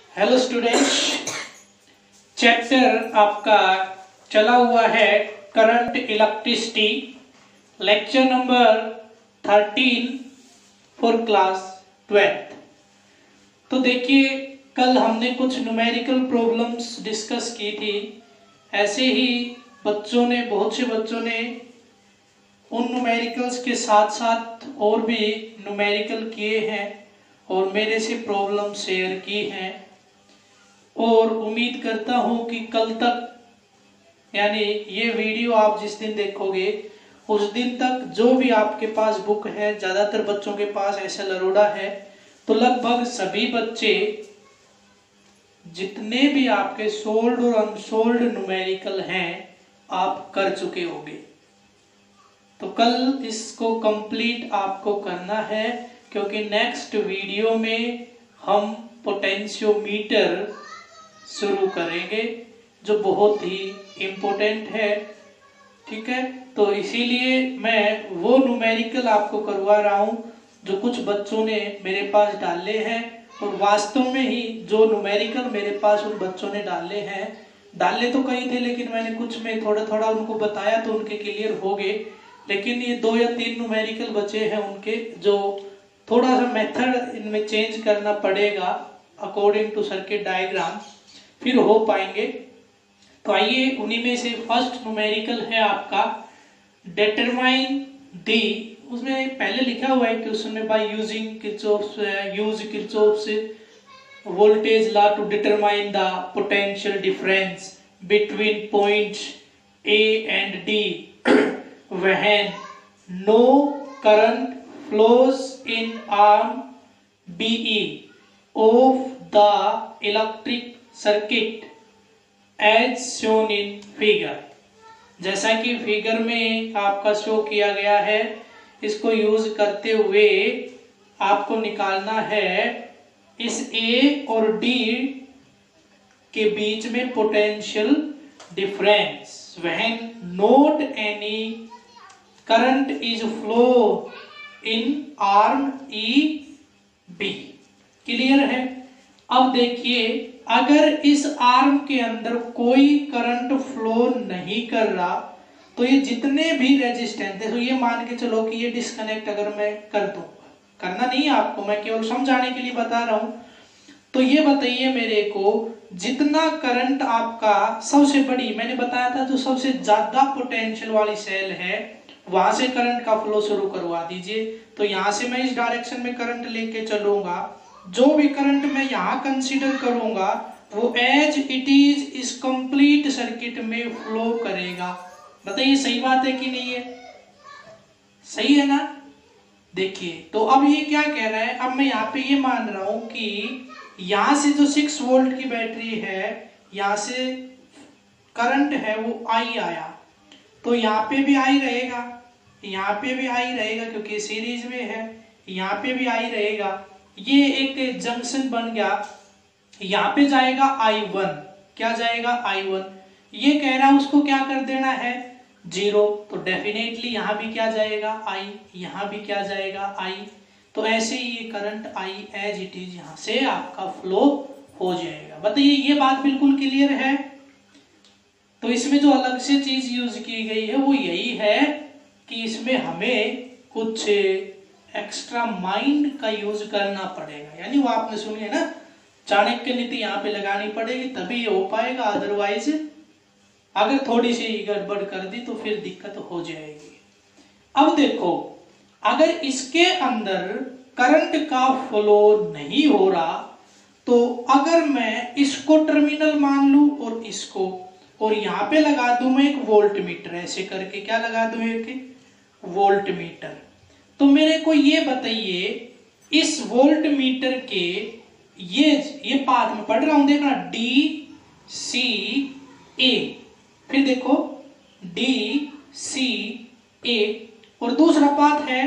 Hello students, chapter आपका चला हुआ है current electricity, lecture number 13 for class 12। तो देखिए, कल हमने कुछ न्यूमेरिकल प्रॉब्लम्स डिस्कस की थी। ऐसे ही बहुत से बच्चों ने उन न्यूमेरिकल्स के साथ साथ और भी न्यूमेरिकल किए हैं और मेरे से प्रॉब्लम शेयर की हैं, और उम्मीद करता हूं कि कल तक, यानी ये वीडियो आप जिस दिन देखोगे उस दिन तक जो भी आपके पास बुक है, ज़्यादातर बच्चों के पास ऐसा लरोड़ा है, तो लगभग सभी बच्चे जितने भी आपके सोल्ड और अनसोल्ड न्यूमेरिकल हैं आप कर चुके होंगे। तो कल इसको कंप्लीट आपको करना है, क्योंकि नेक्स्ट वीडियो में हम पोटेंशियोमीटर शुरू करेंगे जो बहुत ही इम्पोर्टेंट है। ठीक है, तो इसीलिए मैं वो न्यूमेरिकल आपको करवा रहा हूँ जो कुछ बच्चों ने मेरे पास डाले हैं, और वास्तव में ही जो न्यूमेरिकल मेरे पास उन बच्चों ने डाले तो कई थे, लेकिन मैंने कुछ में थोड़ा थोड़ा उनको बताया तो उनके क्लियर हो गए। लेकिन ये 2 या 3 न्यूमेरिकल बचे हैं उनके, जो थोड़ा सा मेथड इनमें चेंज करना पड़ेगा अकॉर्डिंग टू सर्किट डायग्राम, फिर हो पाएंगे। तो आइए, उन्हीं में से फर्स्ट न्यूमेरिकल है आपका डिटरमाइन दी। उसमें पहले लिखा हुआ है कि उसमें by using Kirchhoff's voltage law to determine the potential difference between points A and D when no current flows in arm BE of the electric circuit as shown in figure. जैसा कि figure में आपका show किया गया है, इसको use करते हुए आपको निकालना है इस A और D के बीच में potential difference when not any current is flow in arm EB। Clear है? अब देखिए, अगर इस आर्म के अंदर कोई करंट फ्लो नहीं कर रहा तो ये जितने भी रेजिस्टेंस है, तो ये मान के चलो कि ये डिस्कनेक्ट अगर मैं कर दूंगा, करना नहीं है आपको, मैं केवल समझाने के लिए बता रहा हूं। तो ये बताइए मेरे को, जितना करंट आपका सबसे बड़ी, मैंने बताया था जो सबसे ज्यादा पोटेंशियल वाली सेल है वहां से करंट का फ्लो शुरू करवा दीजिए। तो यहां से मैं इस डायरेक्शन में करंट लेके चलूंगा, जो भी करंट मैं यहां कंसीडर करूंगा वो एज इट इज इस कंप्लीट सर्किट में फ्लो करेगा। बताइए सही बात है कि नहीं है? सही है ना? देखिए, तो अब ये क्या कह रहा है, अब मैं यहाँ पे ये मान रहा हूं कि यहां से जो 6 वोल्ट की बैटरी है, यहां से करंट है वो I आया, तो यहाँ पे भी I रहेगा, यहाँ पे भी I रहेगा क्योंकि सीरीज में है, यहाँ पे भी I रहेगा। ये एक जंक्शन बन गया, यहाँ पे जाएगा I1। क्या जाएगा? I1। ये कह रहा है उसको क्या कर देना है? 0। तो डेफिनेटली यहाँ भी क्या जाएगा? I। यहाँ भी क्या जाएगा? I। तो ऐसे ही ये current I as it is यहाँ से आपका फ्लो हो जाएगा। बताइए, ये बात बिल्कुल क्लियर है? तो इसमें जो अलग से चीज यूज की गई है वो यही है कि इसमें हमें कुछ एक्स्ट्रा माइंड का यूज करना पड़ेगा, यानी वो आपने सुनी है ना, चाणक्य नीति यहाँ पे लगानी पड़ेगी तभी ये हो पाएगा, अदरवाइज अगर थोड़ी सी गड़बड़ कर दी तो फिर दिक्कत हो जाएगी। अब देखो, अगर इसके अंदर करंट का फ्लो नहीं हो रहा, तो अगर मैं इसको टर्मिनल मान लूं और इसको, और यहाँ पे लगा दूं मैं एक वोल्ट मीटर, ऐसे करके क्या लगा दूं, एक वोल्ट मीटर। तो मेरे को ये बताइए, इस वोल्ट मीटर के ये पाथ में पढ़ रहा हूं, देखना DCA, फिर देखो DCA, और दूसरा पाथ है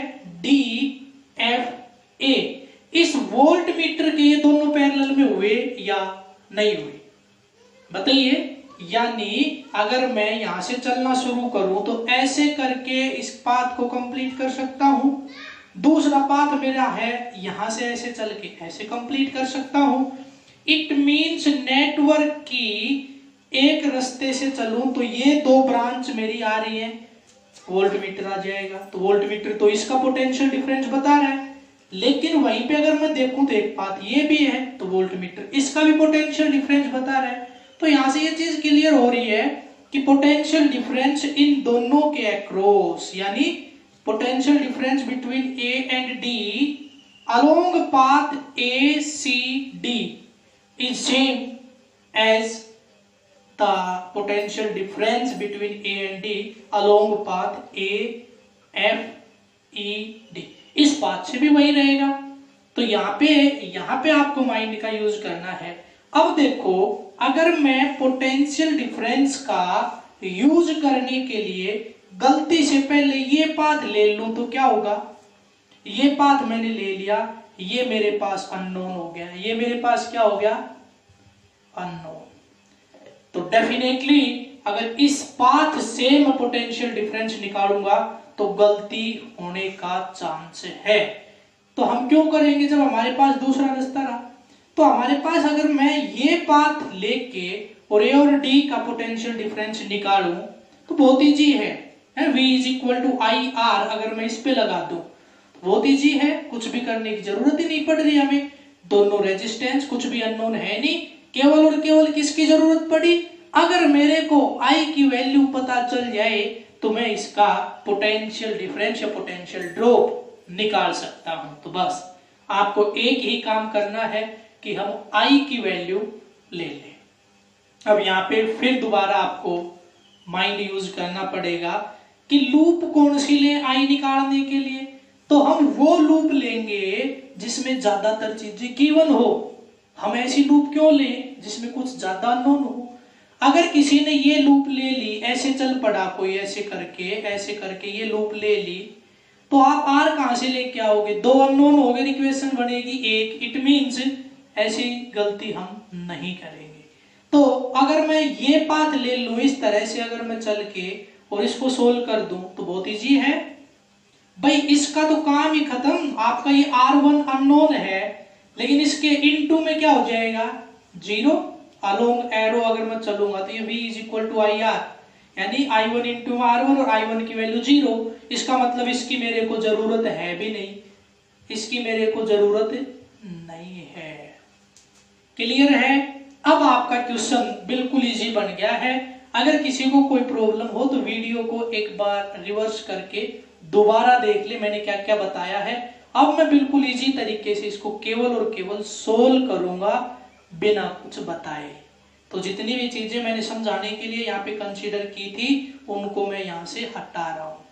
DFA। इस वोल्ट मीटर के ये दोनों पैरेलल में हुए या नहीं हुए? बताइए। यानी अगर मैं यहां से चलना शुरू करूं तो ऐसे करके इस पाथ को कंप्लीट कर सकता हूं। दूसरा पाथ मेरा है यहां से ऐसे चल के ऐसे कंप्लीट कर सकता हूं। इट मीन्स नेटवर्क की एक रास्ते से चलूं तो ये दो ब्रांच मेरी आ रही है, वोल्टमीटर आ जाएगा। तो वोल्टमीटर तो इसका पोटेंशियल डिफरेंस बता रहा है, लेकिन वहीं पे अगर मैं देखूं तो एक बात ये भी है, तो वोल्टमीटर इसका भी पोटेंशियल डिफरेंस बता रहा है। तो यहां से ये चीज क्लियर हो रही है कि पोटेंशियल डिफरेंस इन दोनों के अक्रॉस, यानी potential difference between A and D along path ACD is same as the potential difference between A and D along path AFED। इस पाथ से भी वही रहेगा। तो यहाँ पे आपको माइंड का यूज करना है। अब देखो, अगर मैं पोटेंशियल डिफरेंस का यूज करने के लिए गलती से पहले ये पाथ ले लूं तो क्या होगा, ये पाथ मैंने ले लिया, ये मेरे पास अननोन हो गया, ये मेरे पास क्या हो गया, अननोन। तो डेफिनेटली अगर इस पाथ से मैं पोटेंशियल डिफरेंस निकालूंगा तो गलती होने का चांस है। तो हम क्यों करेंगे, जब हमारे पास दूसरा रास्ता रहा। तो हमारे पास अगर मैं ये पाथ लेके और ए और डी का पोटेंशियल डिफरेंस निकालूं तो बहुत ईजी है। V is equal to I R अगर मैं इस पे लगा दूं बहुत इजी है, कुछ भी करने की जरूरत ही नहीं पड़ रही हमें। दोनों रेजिस्टेंस, कुछ भी अननोन है नहीं, केवल और केवल किसकी जरूरत पड़ी, अगर मेरे को I की वैल्यू पता चल जाए तो मैं इसका पोटेंशियल डिफरेंस या पोटेंशियल ड्रॉप निकाल सकता हूं। तो बस आपको एक ही काम करना है कि हम I की वैल्यू ले लें। अब यहाँ पे फिर दोबारा आपको माइंड यूज करना पड़ेगा कि लूप कौन सी ले I निकालने के लिए। तो हम वो लूप लेंगे जिसमें ज्यादातर चीजें गिवन हो। हम ऐसी लूप क्यों लें जिसमें कुछ ज्यादा अननोन हो। अगर किसी ने ये लूप ले ली, ऐसे चल पड़ा कोई, ऐसे करके ये लूप ले ली, तो आप आर कहां से लेके आओगे, दो अननोन हो गए, इक्वेशन बनेगी एक। इट मींस ऐसी गलती हम नहीं करेंगे। तो अगर मैं ये पाथ ले लूं इस तरह से, अगर मैं चल के और इसको सोल्व कर दूं तो बहुत इजी है भाई, इसका तो काम ही खत्म। आपका ये R1 अननोन है, लेकिन इसके इनटू में क्या हो जाएगा, जीरो। अलोंग एरो अगर मैं चलूंगा तो ये V is equal to I R, यानी I1 इंटू R1 और I1 की वैल्यू जीरो। इसका मतलब इसकी मेरे को जरूरत है भी नहीं, इसकी मेरे को जरूरत नहीं है। क्लियर है। अब आपका क्वेश्चन बिल्कुल इजी बन गया है। अगर किसी को कोई प्रॉब्लम हो तो वीडियो को एक बार रिवर्स करके दोबारा देख ले, मैंने क्या क्या बताया है। अब मैं बिल्कुल इजी तरीके से इसको केवल और केवल सोल्व करूंगा बिना कुछ बताए। तो जितनी भी चीजें मैंने समझाने के लिए यहाँ पे कंसीडर की थी उनको मैं यहाँ से हटा रहा हूं,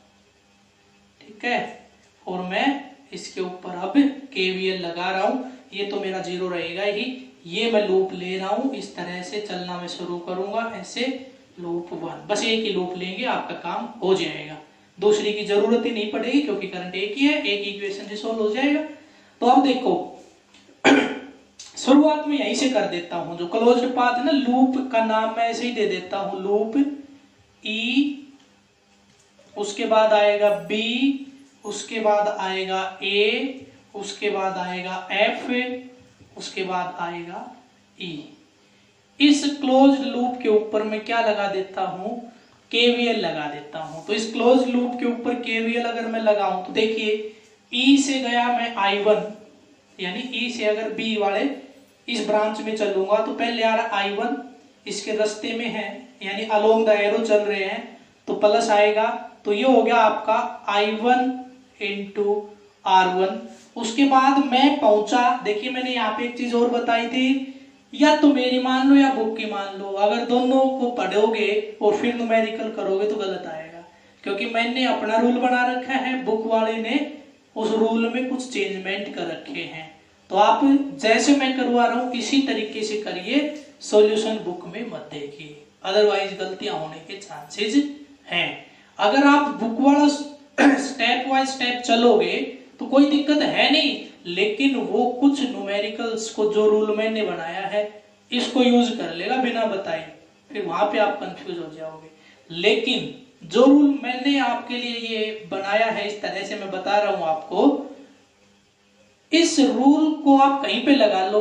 ठीक है। और मैं इसके ऊपर अब KVL लगा रहा हूं। ये तो मेरा जीरो रहेगा ही, ये मैं लूप ले रहा हूं, इस तरह से चलना मैं शुरू करूंगा, ऐसे लूप 1। बस एक ही लूप लेंगे, आपका काम हो जाएगा, दूसरी की जरूरत ही नहीं पड़ेगी क्योंकि करंट एक ही है, एक इक्वेशन से सोल्व हो जाएगा। तो अब देखो शुरुआत में यहीं से कर देता हूं, जो क्लोज्ड पाथ है ना, लूप का नाम मैं ऐसे ही दे देता हूं, लूप E, उसके बाद आएगा B, उसके बाद आएगा A, उसके बाद आएगा F, उसके बाद आएगा E। इस क्लोज्ड लूप के ऊपर मैं क्या लगा देता हूं, KVL लगा देता हूं। तो इस क्लोज लूप के ऊपर KVL अगर मैं लगाऊं तो देखिए E से गया मैं I1, यानी E से अगर B वाले इस ब्रांच में चलूंगा तो पहले आ रहा I1, इसके रास्ते में है यानी अलोंग द एरो चल रहे हैं तो प्लस आएगा। तो ये हो गया आपका I1 इंटू R1। उसके बाद मैं पहुंचा, देखिए मैंने यहाँ पे एक चीज और बताई थी, या तो मेरी मान लो या बुक की मान लो। अगर दोनों को पढ़ोगे और फिर न्यूमेरिकल करोगे तो गलत आएगा, क्योंकि मैंने अपना रूल बना रखा है, बुक वाले ने उस रूल में कुछ चेंजमेंट कर रखे हैं। तो आप जैसे मैं करवा रहा हूं इसी तरीके से करिए, सॉल्यूशन बुक में मत देखिए, अदरवाइज गलतियां होने के चांसेस हैं। अगर आप बुक वाला स्टेप बाय स्टेप चलोगे तो कोई दिक्कत है नहीं, लेकिन वो कुछ न्यूमेरिकल्स को जो रूल मैंने बनाया है इसको यूज कर लेगा बिना बताए, फिर वहां पे आप कंफ्यूज हो जाओगे। लेकिन जो रूल मैंने आपके लिए ये बनाया है, इस तरह से मैं बता रहा हूं आपको, इस रूल को आप कहीं पे लगा लो,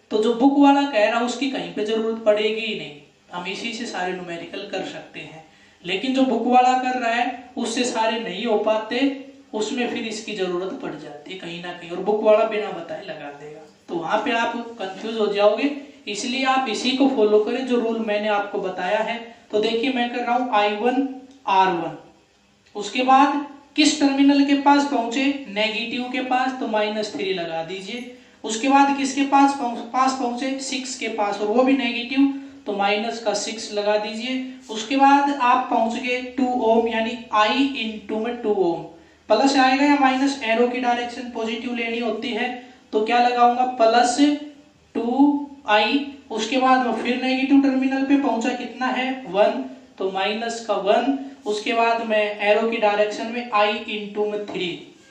तो जो बुक वाला कह रहा है उसकी कहीं पे जरूरत पड़ेगी ही नहीं, हम इसी से सारे न्यूमेरिकल कर सकते हैं। लेकिन जो बुक वाला कर रहा है उससे सारे नहीं हो पाते, उसमें फिर इसकी जरूरत पड़ जाती है कहीं ना कहीं, और बुक वाला बिना बताए लगा देगा, तो वहां पे आप कंफ्यूज हो जाओगे। इसलिए आप इसी को फॉलो करें जो रूल मैंने आपको बताया है। तो देखिए मैं कर रहा हूं I1 R1, उसके बाद किस टर्मिनल के पास पहुंचे, नेगेटिव के पास, तो -3 लगा दीजिए। उसके बाद किसके पास पहुंचे, 6 के पास, और वो भी नेगेटिव, तो -6 लगा दीजिए। उसके बाद आप पहुंच गए 2 ओम, यानी I इंटू में 2 ओम, प्लस आएगा या माइनस, एरो की डायरेक्शन पॉजिटिव लेनी होती है, तो क्या लगाऊंगा +2I। उसके बाद मैं फिर नेगेटिव टर्मिनल पे पहुंचा, कितना है 1, तो -1। उसके बाद मैं एरो की डायरेक्शन में I इंटू में 3,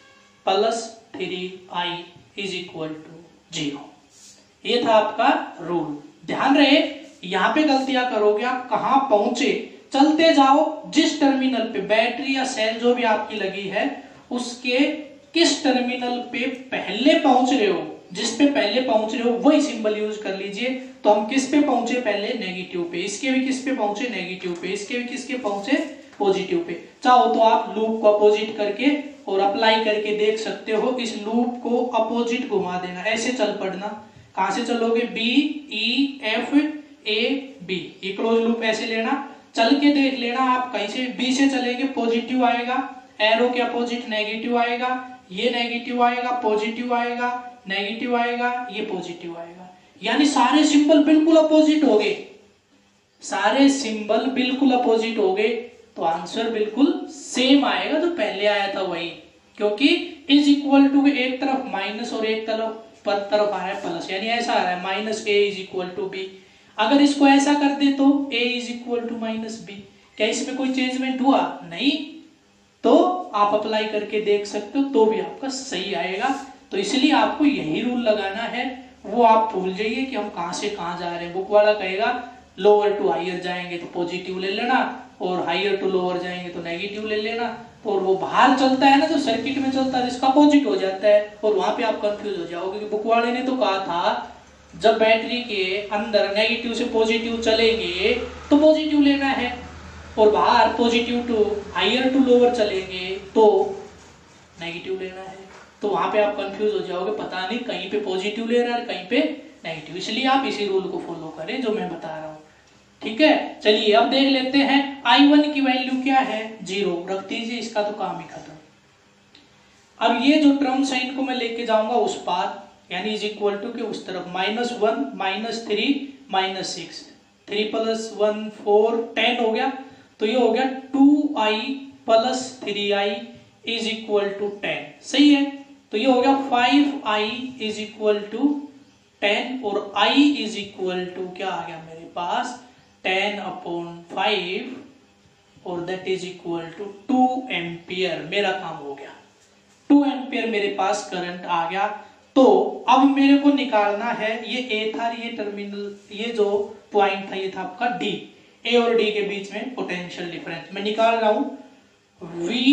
+3I = 0। ये था आपका रूल। ध्यान रहे यहाँ पे गलतियां करोगे आप, कहां पहुंचे, चलते जाओ, जिस टर्मिनल पे बैटरी या सेल जो भी आपकी लगी है उसके किस टर्मिनल पे पहले पहुंच रहे हो, जिस पे पहले पहुंच रहे हो वही सिंबल यूज कर लीजिए। तो हम किस पे पहुंचे पहले, नेगेटिव पे, इसके भी किस पे पहुंचे, नेगेटिव पे, इसके भी किसके पहुंचे, पॉजिटिव पे। चाहो तो आप लूप को अपोजिट करके और अप्लाई करके देख सकते हो, इस लूप को अपोजिट घुमा देना, ऐसे चल पड़ना। कहां से चलोगे, BEF AB, ये क्लोज लूप ऐसे लेना, चल के देख लेना आप, कहीं से B से चलेंगे पॉजिटिव आएगा, एरो के अपोजिट नेगेटिव आएगा, ये नेगेटिव आएगा, पॉजिटिव आएगा, नेगेटिव आएगा, ये पॉजिटिव आएगा, यानी सारे सिंबल बिल्कुल अपोजिट हो गए, सारे सिंबल बिल्कुल अपोजिट हो गए, तो आंसर बिल्कुल सेम आएगा जो पहले आया था वही, क्योंकि = के एक तरफ माइनस और एक तरफ आ रहा है प्लस, यानी ऐसा आ रहा है -A = B। अगर इसको ऐसा कर दे तो A = -B, क्या इसमें कोई चेंजमेंट हुआ, नहीं, तो आप अप्लाई करके देख सकते हो तो भी आपका सही आएगा। तो इसलिए आपको यही रूल लगाना है, वो आप भूल जाइए कि हम कहां से कहां जा रहे हैं। बुक वाला कहेगा लोअर टू हायर जाएंगे तो पॉजिटिव ले लेना, और हायर टू लोअर जाएंगे तो नेगेटिव ले लेना, और वो बाहर चलता है ना, जो सर्किट में चलता है इसका अपोजिट हो जाता है, और वहां पे आप कंफ्यूज हो जाओगे कि बुक वाले ने तो कहा था जब बैटरी के अंदर नेगेटिव से पॉजिटिव चलेंगे तो पॉजिटिव लेना है, और बाहर positive to higher to lower चलेंगे तो नेगेटिव लेना है। तो वहां पे आप कंफ्यूज हो जाओगे, पता नहीं कहीं पे पॉजिटिव ले रहा है कहीं पे नेगेटिव, इसलिए आप इसी रूल को फॉलो करें जो मैं बता रहा हूं। ठीक है, चलिए अब देख लेते हैं I1 की वैल्यू क्या है, 0 रख दीजिए, इसका तो काम ही खत्म। अब ये जो टर्म साइन को मैं लेके जाऊंगा उस पार, यानी = के उस तरफ, -1 -3 -6, 3 + 1 4 10 हो गया, तो ये हो गया 2I + 3I = 10, सही है। तो ये हो गया 5I = 10, और I = क्या आ गया मेरे पास 10/5, और दैट = 2 एम्पियर। मेरा काम हो गया, 2 एम्पियर मेरे पास करंट आ गया। तो अब मेरे को निकालना है, ये ए था, ये टर्मिनल, ये जो पॉइंट था ये था आपका डी, ए और डी के बीच में पोटेंशियल डिफरेंस मैं निकाल रहा हूं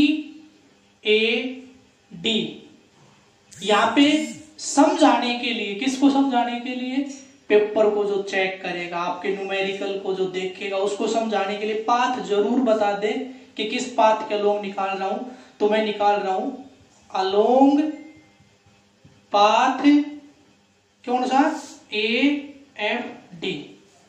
VAD। यहां पे समझाने के लिए, किसको समझाने के लिए, पेपर को जो चेक करेगा, आपके न्यूमेरिकल को जो देखेगा, उसको समझाने के लिए पाथ जरूर बता दे कि किस पाथ के अलोंग निकाल रहा हूं। तो मैं निकाल रहा हूं अलोंग पाथ कौन सा, AFD।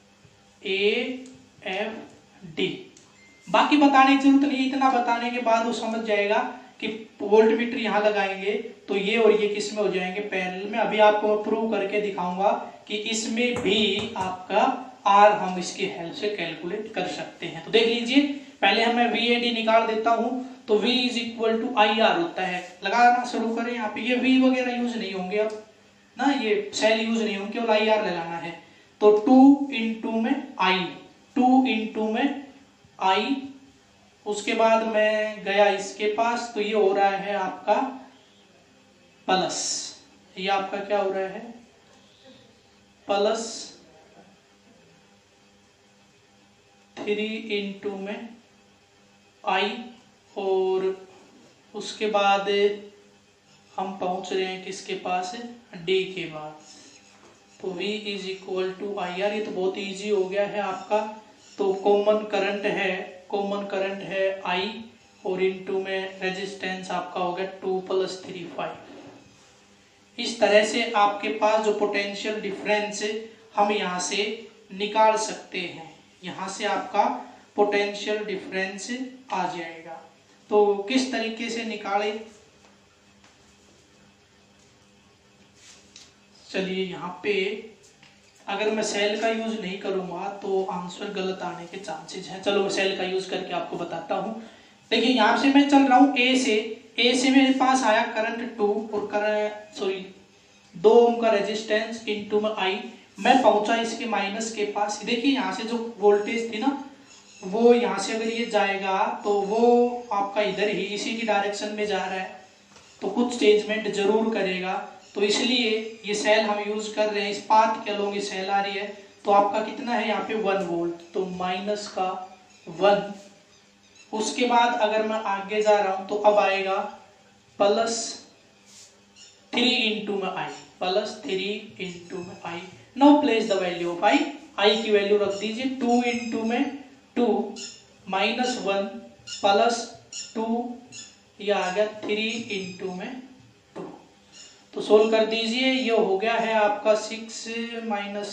बाकी बताने की जरूरत नहीं, इतना बताने के बाद वो समझ जाएगा कि वोल्ट मीटर यहां लगाएंगे तो ये और ये किस में हो जाएंगे, पैरेलल में। अभी आपको प्रूव करके दिखाऊंगा कि इसमें भी आपका R हम इसकी हेल्प से कैलकुलेट कर सकते हैं। तो देख लीजिए, पहले हमें VAD निकाल देता हूं, तो V = IR होता है। लगाना शुरू करें, यहाँ पे ये V वगैरह यूज नहीं होंगे अब ना, ये सेल यूज नहीं होंगे, केवल IR लगाना है। तो 2 × में I, 2 × में I, उसके बाद मैं गया इसके पास, तो ये हो रहा है आपका प्लस, ये आपका क्या हो रहा है +3 × में I, और उसके बाद हम पहुंच रहे हैं किसके पास, D के बाद। तो V is equal to IR। ये तो बहुत इजी हो गया है आपका। तो कॉमन करंट है I और इनटू में रेजिस्टेंस आपका हो गया 2 + 3 5। इस तरह से आपके पास जो पोटेंशियल डिफरेंस हम यहाँ से निकाल सकते हैं, यहाँ से आपका पोटेंशियल डिफरेंस आ जाएगा। तो किस तरीके से निकाले, चलिए यहाँ पे अगर मैं सेल का यूज नहीं करूंगा तो आंसर गलत आने के चांसेस हैं। चलो मैं सेल का यूज करके आपको बताता हूँ। देखिए यहाँ से मैं चल रहा हूँ ए से मेरे पास आया करंट 2 और 2 ओम का रेजिस्टेंस इनटू में I। मैं पहुंचा इसके माइनस के पास। देखिए यहाँ से जो वोल्टेज थी ना, वो यहाँ से अगर ये जाएगा तो वो आपका इधर ही इसी की डायरेक्शन में जा रहा है, तो कुछ चेंजमेंट जरूर करेगा। तो इसलिए ये सेल हम यूज कर रहे हैं, इस पाथ के अलोंग ये सेल आ रही है। तो आपका कितना है यहाँ पे 1 वोल्ट, तो माइनस का 1। उसके बाद अगर मैं आगे जा रहा हूं तो अब आएगा +3 इंटू में I, +3 इंटू में I। Now place the value of I की वैल्यू रख दीजिए 2 इंटू में 2 -1 +2, ये आ गया 3 इंटू में 2। तो सोल्व कर दीजिए, ये हो गया है आपका 6 -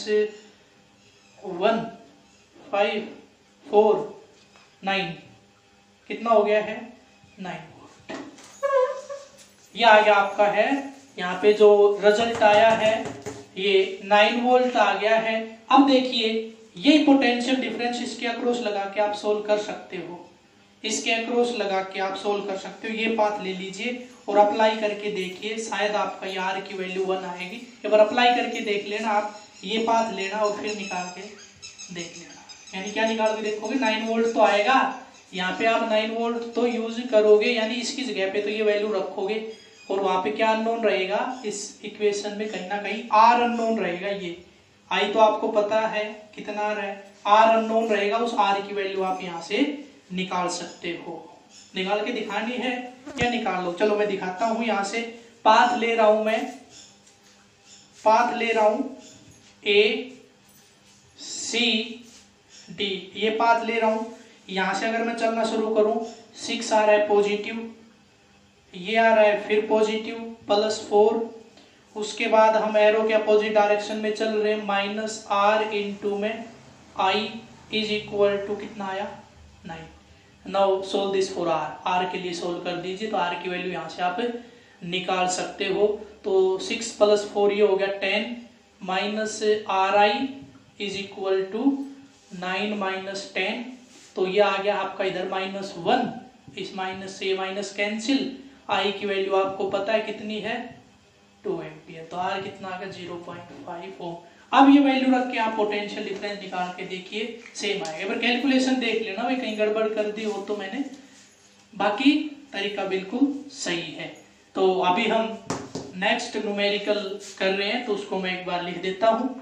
1 5 4 9, कितना हो गया है 9 वोल्ट। ये आ गया आपका है, यहाँ पे जो रिजल्ट आया है ये 9 वोल्ट आ गया है। अब देखिए ये पोटेंशियल डिफरेंस इसके अक्रॉस लगा के आप सोल्व कर सकते हो, इसके अक्रॉस लगा के आप सोल्व कर सकते हो। ये पाथ ले लीजिए और अप्लाई करके देखिए, शायद आपका ये R की वैल्यू 1 आएगी। एक बार अप्लाई करके देख लेना आप, ये पाथ लेना और फिर निकाल के देख लेना। यानी क्या निकाल के देखोगे, 9 वोल्ट तो आएगा। यहाँ पे आप 9 वोल्ट तो यूज करोगे, यानी इसकी जगह पे तो ये वैल्यू रखोगे और वहां पे क्या अननोन रहेगा, इस इक्वेशन में कहीं ना कहीं R अननोन रहेगा। ये I तो आपको पता है कितना है, R अननोन रहेगा, उस R की वैल्यू आप यहाँ से निकाल सकते हो। निकाल के दिखानी है या निकाल लो, चलो मैं दिखाता हूँ। यहाँ से पाथ ले रहा हूं, मैं पाथ ले रहा हूं A C D, ये पाथ ले रहा हूं। यहाँ से अगर मैं चलना शुरू करूं, 6 आ रहा है पॉजिटिव, ये आ रहा है फिर पॉजिटिव +4। उसके बाद हम एरो के अपोजिट डायरेक्शन में चल रहे हैं, -R इंटू में I इज इक्वल टू कितना आया 9। Now solve this for R के लिए सोल्व कर दीजिए। तो R की वैल्यू यहाँ से आप निकाल सकते हो। तो 6 + 4 ये हो गया 10, -RI इज इक्वल टू 9 - 10। तो ये आ गया आपका इधर -1, इस माइनस से माइनस कैंसिल। I की वैल्यू आपको पता है कितनी है 2 एम्पियर। तो R कितना आ गया 0.5 ओम। अब ये वैल्यू रख के आप पोटेंशियल डिफरेंस निकाल के देखिए, सेम आएगा। पर कैलकुलेशन देख लेना भाई, कहीं गड़बड़ कर दी हो तो मैंने, बाकी तरीका बिल्कुल सही है। तो अभी हम नेक्स्ट न्यूमेरिकल कर रहे हैं, तो उसको मैं एक बार लिख देता हूं।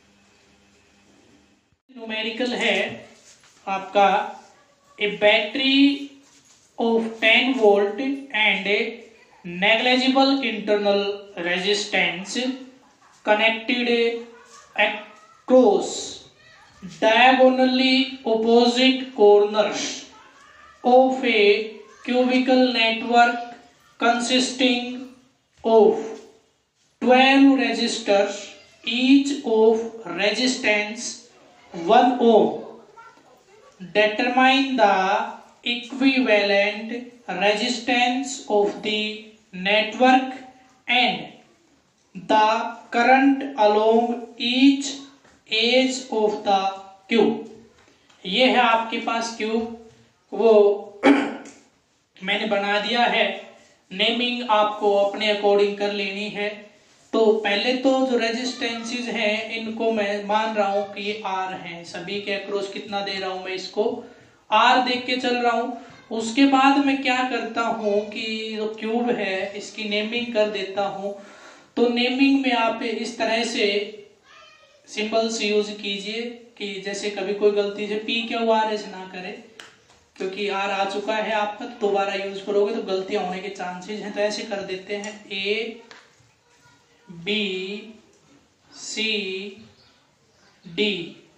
न्यूमेरिकल है आपका a battery of 10 volt and a negligible internal resistance connected across diagonally opposite corners of a cubical network consisting of 12 resistors, each of resistance 1 ohm. Determine the equivalent resistance of the network and the current along each edge of the cube. ये है आपके पास cube, वो मैंने बना दिया है। Naming आपको अपने अकॉर्डिंग कर लेनी है। तो पहले तो जो रेजिस्टेंसेस हैं इनको मैं मान रहा हूं कि ये R हैं, सभी के अक्रॉस कितना दे रहा हूं मैं इसको R देख के चल रहा हूं। उसके बाद मैं क्या करता हूं कि जो क्यूब है इसकी नेमिंग कर देता हूं। तो नेमिंग में आप इस तरह से सिंबल्स यूज कीजिए कि जैसे कभी कोई गलती से PQR ऐसे ना करे, क्योंकि R आ चुका है आपका, तो दोबारा यूज करोगे तो गलतियां होने के चांसेस हैं। तो ऐसे कर देते हैं A B C D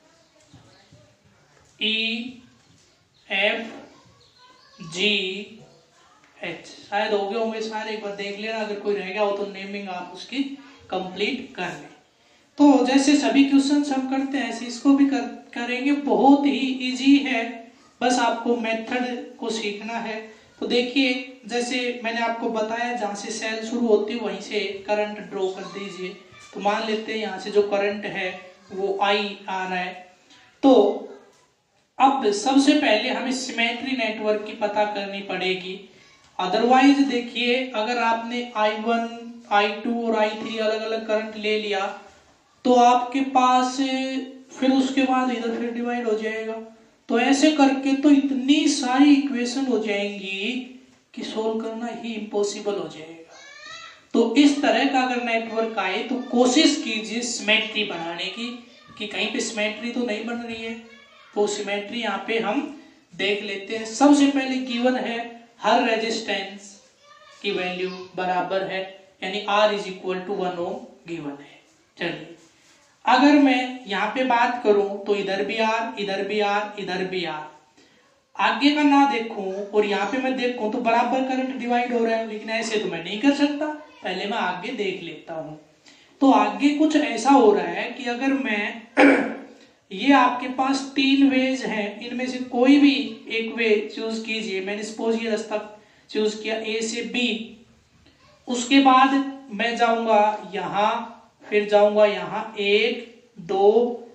E F G H. शायद हो गए होंगे सारे, एक बार देख लेना, अगर कोई रह गया हो तो नेमिंग आप उसकी कंप्लीट कर लें। तो जैसे सभी क्वेश्चंस हम करते हैं ऐसे इसको भी करेंगे। बहुत ही इजी है, बस आपको मेथड को सीखना है। तो देखिए जैसे मैंने आपको बताया, जहाँ से सेल शुरू होती है वहीं से करंट ड्रॉ कर दीजिए। तो मान लेते हैं यहाँ से जो करंट है वो आई आ रहा है। तो अब सबसे पहले हमें सिमेट्री नेटवर्क की पता करनी पड़ेगी। अदरवाइज देखिए, अगर आपने I1, I2 और I3 अलग अलग करंट ले लिया तो आपके पास फिर उसके बाद इधर फिर डिवाइड हो जाएगा। तो ऐसे करके तो इतनी सारी इक्वेशन हो जाएंगी कि सोल्व करना ही इम्पॉसिबल हो जाएगा। तो इस तरह का अगर नेटवर्क आए तो कोशिश कीजिए सिमेट्री बनाने की, कि कहीं पे सिमेट्री तो नहीं बन रही है। तो सिमेट्री यहाँ पे हम देख लेते हैं। सबसे पहले गिवन है हर रेजिस्टेंस की वैल्यू बराबर है, यानी R is equal to 1 ohm given है। चलिए अगर मैं यहाँ पे बात करूं तो इधर भी R, इधर भी R, इधर भी R, आगे का ना देखूं और यहाँ पे मैं देखूं तो बराबर करंट डिवाइड हो रहा है। लेकिन ऐसे तो मैं नहीं कर सकता, पहले मैं आगे देख लेता हूं। तो आगे कुछ ऐसा हो रहा है कि अगर मैं ये आपके पास 3 वेज हैं, इनमें से कोई भी एक वे चूज कीजिए। मैंने सपोज ये रास्ता चूज किया A से B, उसके बाद मैं जाऊंगा यहाँ, फिर जाऊंगा यहाँ 1 2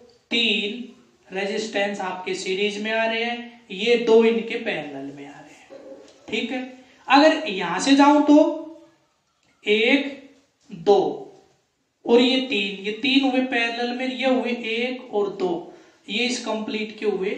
3 रेजिस्टेंस आपके सीरीज में आ रहे हैं, ये 2 इनके पैरेलल में आ रहे हैं। ठीक है, अगर यहां से जाऊं तो 1 2 और ये 3 हुए पैरेलल में, ये हुए 1 और 2, ये इस कंप्लीट के हुए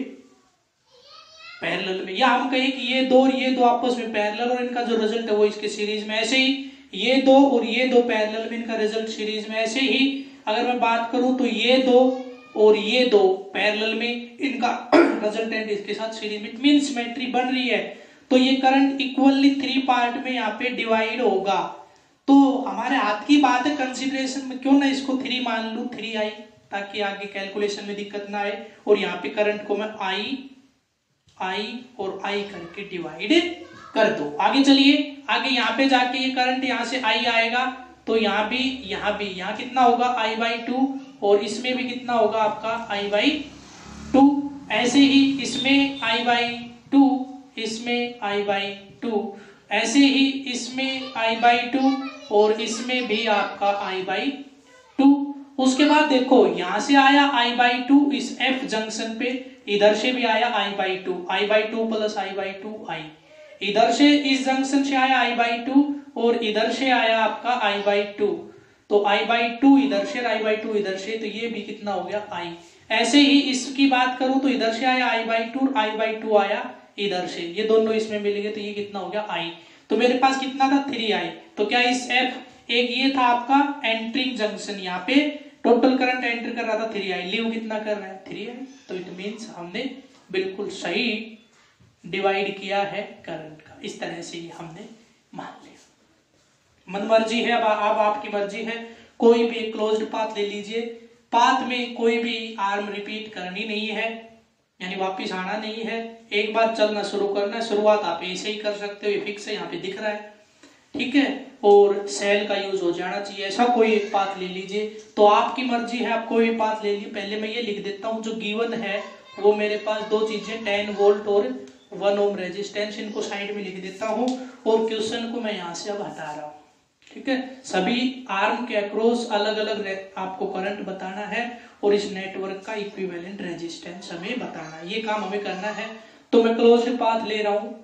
पैरेलल में। या हम कहें कि ये 2 और ये 2 आपस में पैरेलल और इनका जो रिजल्ट है वो इसके सीरीज में। ऐसे ही ये 2 और ये 2 पैरेलल में, इनका रिजल्ट सीरीज में। ऐसे ही अगर मैं बात करूं तो ये 2 और ये 2 पैरेलल में, इनका रिजल्टेंट इसके साथ सीरीज में। इट मीन सिमेट्री बन रही है। तो ये करंट इक्वली 3 पार्ट में यहाँ पे डिवाइड होगा। तो हमारे हाथ की बात है, कंसिडरेशन में क्यों ना इसको 3 मान लूं, 3 आई, ताकि आगे कैलकुलेशन में दिक्कत ना आए। और यहाँ पे करंट को मैं आई और आई करके डिवाइड कर दो। आगे चलिए, आगे यहाँ पे जाके ये करंट यहाँ से आई आएगा तो यहाँ भी यहाँ कितना होगा I/2 और इसमें भी कितना होगा आपका I/2। ऐसे ही इसमें I/2, इसमें I/2, ऐसे ही इसमें I/2 और इसमें भी आपका I/2। उसके बाद देखो यहाँ से आया I/2 इस F जंक्शन पे, इधर से भी आया I/2 प्लस I/2 इधर से इस जंक्शन से आया I/2 और इधर से आया आपका I/2। तो I/2 इधर से, I/2 इधर से, तो ये भी कितना हो गया I। ऐसे ही इसकी बात करूं तो इधर से आया I/2, I/2 आया इधर से, ये दोनों इसमें मिल गए तो ये कितना हो गया I। तो मेरे पास कितना था 3I। तो क्या इस F एक ये था आपका एंट्रिंग जंक्शन, यहाँ पे टोटल करंट एंटर कर रहा था 3I, लीव कितना कर रहा है 3I। तो इट मीन्स हमने बिल्कुल सही डिवाइड किया है करंट का। इस तरह से ही हमने मान लिया। मन मर्जी है, अब आपकी मर्जी है, कोई भी एक क्लोज्ड पाथ ले लीजिए। पाथ में कोई भी आर्म रिपीट करनी नहीं है, यानी वापिस आना नहीं है। एक बार चलना शुरू करना, शुरुआत आप ऐसे ही कर सकते हो, ये फिक्स है, यहाँ पे दिख रहा है। ठीक है, और सेल का यूज हो जाना चाहिए। ऐसा कोई एक पाथ ले लीजिए। तो आपकी मर्जी है, आप कोई भी पाथ ले लीजिए। पहले मैं ये लिख देता हूँ जो गिवन है वो मेरे पास 2 चीजें 10 वोल्ट और 1 ओम रेजिस्टेंस, इनको साइड में लिख देता हूँ और क्वेश्चन को मैं यहाँ से अब हटा रहा हूँ। ठीक है, सभी आर्म के अक्रॉस अलग अलग आपको करंट बताना है और इस नेटवर्क का इक्विवेलेंट रेजिस्टेंस हमें बताना है। ये काम हमें करना है। तो मैं क्लोज्ड पाथ ले रहा हूँ।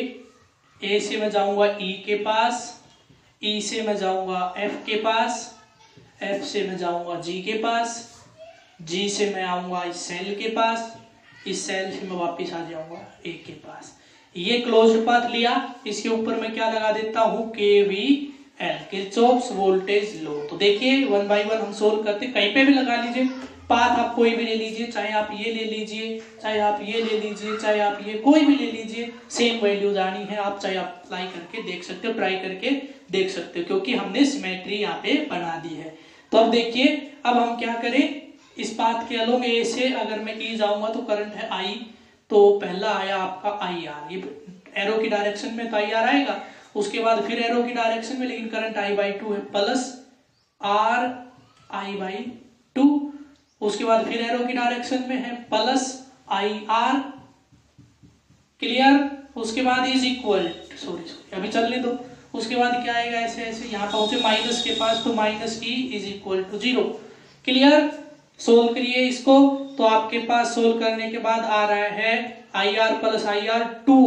ए से मैं जाऊंगा E के पास, E से मैं जाऊंगा F के पास, F से मैं जाऊंगा G के पास, G से मैं आऊंगा इस सेल के पास, इस सेल से मैं वापस आ जाऊंगा A के पास। ये क्लोज्ड पाथ लिया, इसके ऊपर मैं क्या लगा देता हूँ KVL, किरचॉफ्स वोल्टेज लॉ। तो देखिए 1 बाय 1 हम सोल्व करते, कहीं पे भी लगा लीजिए। पाथ आप कोई भी ले लीजिए, चाहे आप ये ले लीजिए, चाहे आप ये ले लीजिए, चाहे आप ये कोई भी ले लीजिए, सेम वैल्यूज आनी है। आप चाहे आप अप्लाई करके देख सकते हो, ट्राई करके देख सकते हो, क्योंकि हमने सिमेट्री यहाँ पे बना दी है। तो अब देखिए, अब हम क्या करें, इस पाथ के अलोंग ए से अगर मैं ई जाऊंगा तो करंट है आई, तो पहला आया आपका आई आर, ये एरो की डायरेक्शन में तो आई आर आएगा, उसके बाद फिर एरो की डायरेक्शन में, लेकिन करंट आई बाई टू है, plus R I by two, उसके बाद फिर एरो की डायरेक्शन में है प्लस आई आर, क्लियर। उसके बाद इज इक्वल, सॉरी अभी चलने दो, उसके बाद क्या आएगा, ऐसे ऐसे यहाँ पहुंचे माइनस के पास, तो minus E is equal to 0, clear. Solve करिए इसको, तो आपके पास सोल्व करने के बाद आ रहा है I R plus I R,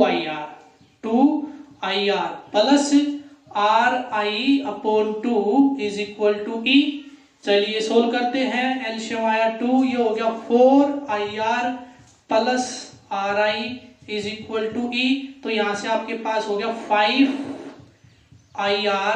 2IR plus R I upon 2 is equal to E. चलिए सोल्व करते हैं, एलसीएम आया 2, ये हो गया 4IR plus R I is equal to E, तो यहां से आपके पास हो गया 5IR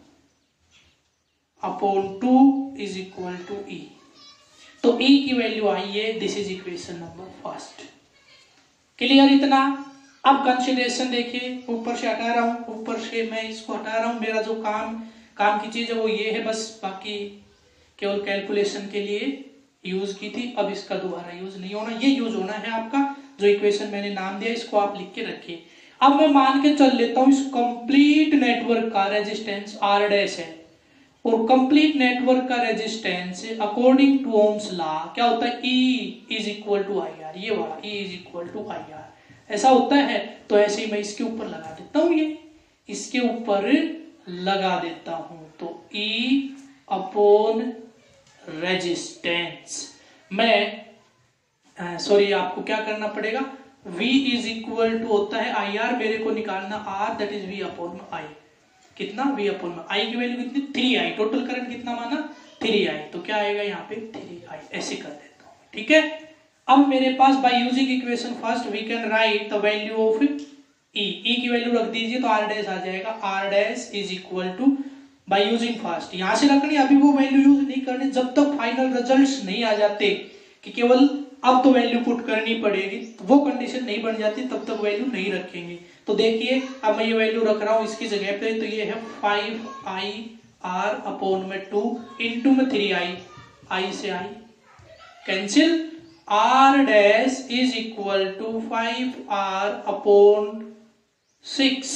upon 2 is equal to E. तो E की वैल्यू आई है, this is equation number first, clear इतना। अब कंसिडरेशन देखिए, ऊपर से हटा रहा हूं, ऊपर से मैं इसको हटा रहा हूं, मेरा जो काम की चीज है वो ये है बस, बाकी केवल कैलकुलेशन के लिए यूज की थी, अब इसका दोबारा यूज नहीं होना, ये यूज होना है आपका जो इक्वेशन मैंने नाम दिया, इसको आप लिख के रखिए। अब मैं मान के चल लेता हूं इस कंप्लीट नेटवर्क का रेजिस्टेंस R डैश है, और कंप्लीट नेटवर्क का resistance according to Ohm's law क्या होता है, E is equal to I R, ये वाला E is equal to I R, ऐसा होता है। तो ऐसे ही मैं इसके ऊपर लगा देता हूं, ये इसके ऊपर लगा देता हूं, तो E अपॉन रेजिस्टेंस, मैं सॉरी आपको क्या करना पड़ेगा, V इज इक्वल टू होता है आई आर, मेरे को निकालना R, that is V upon I, कितना V अपॉन आई की वैल्यू कितनी 3I, टोटल करंट कितना माना 3I, तो क्या आएगा यहाँ पे 3I, ऐसे कर देता हूँ, ठीक है। अब मेरे पास by using equation first we can write the value of E की वैल्यू रख दीजिए, तो R डैश आ जाएगा, R dash is equal to by using first, यहां से रखनी, अभी वो वैल्यू यूज नहीं करनी जब तक फाइनल रिजल्ट्स नहीं आ जाते, कि केवल अब तो वैल्यू पुट करनी पड़ेगी, तो वो कंडीशन नहीं बन जाती तब तक वैल्यू नहीं रखेंगे। तो देखिए अब मैं ये वैल्यू रख रहा हूं इसकी जगह पे, तो ये है 5IR अपॉन में 2 इंटू में 3I, I से I कैंसिल, R dash is equal to 5R upon 6,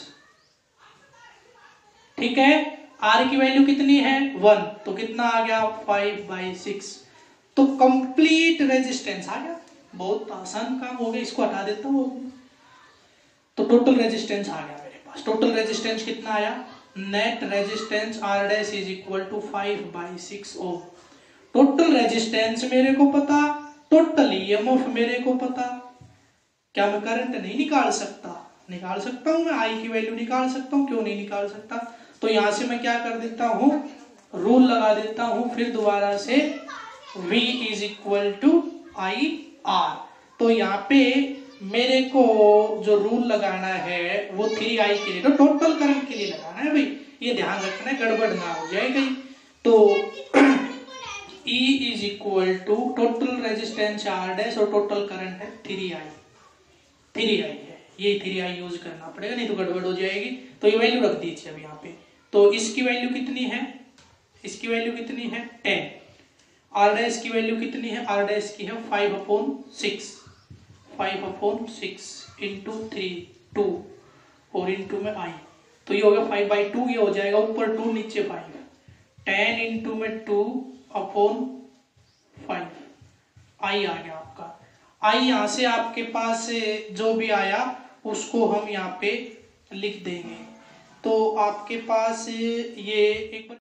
ठीक है। R की वैल्यू कितनी है 1, तो कितना आ गया 5/6, तो कंप्लीट रेजिस्टेंस आ गया, बहुत आसान काम हो गया, इसको हटा देता हूं। तो टोटल रेजिस्टेंस आ गया मेरे पास, टोटल रेजिस्टेंस कितना आया, net resistance R dash is equal to 5/6 ohm. Total resistance मेरे को पता, टोटल ईएमएफ मेरे को पता, क्या मैं करंट नहीं निकाल सकता, निकाल सकता हूं, मैं I की वैल्यू निकाल सकता हूं, क्यों नहीं निकाल सकता। तो यहां से मैं क्या कर देता हूं, रूल लगा देता हूं, फिर दोबारा से V is equal to I R. तो यहाँ पे मेरे को जो रूल लगाना है वो 3I के लिए, तो टोटल करंट के लिए लगाना है भाई, ये ध्यान रखना है, गड़बड़ ना हो जाए कहीं। तो E is equal to total resistance R dash और टोटल करंट है 3I है, ये 3I यूज करना पड़ेगा, नहीं तो गड़बड़ हो जाएगी। तो ये वैल्यू रख दीजिए अब यहाँ पे, तो इसकी वैल्यू कितनी है, इसकी वैल्यू कितनी है 10, R डैश की वैल्यू कितनी है, R डैश की है 5/6, 5/6 इंटू 3 2 और इंटू में I, तो ये हो गया 5/2, ये हो जाएगा ऊपर 2 नीचे 5, 10 इंटू में 2/5, I आ गया आपका। I यहाँ से आपके पास जो भी आया उसको हम यहाँ पे लिख देंगे, तो आपके पास ये एक